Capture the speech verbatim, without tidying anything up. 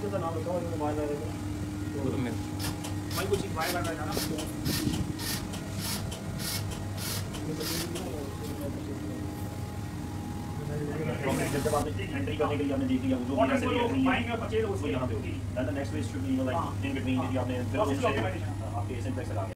इसका नाम रखा हुआ है मोबाइल वाले का तो मैं भाई कुछ बाय बाय जाना तो जब आप एंट्री करने के लिए आपने देख लिया वो जो भी ऐसे बाइंग परचेज उसको यहां पे होगी then the next page should be like in between यदि आपने आपके सिंपलेक्स लगा